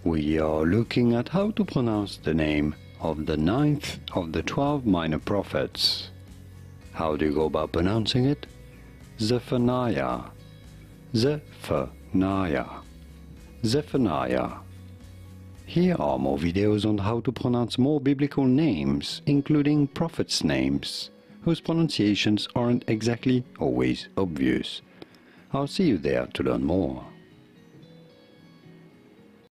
We are looking at how to pronounce the name of the 9th of the 12 minor prophets. How do you go about pronouncing it? Zephaniah, Zephaniah, Zephaniah. Here are more videos on how to pronounce more biblical names, including prophets' names, whose pronunciations aren't exactly always obvious. I'll see you there to learn more.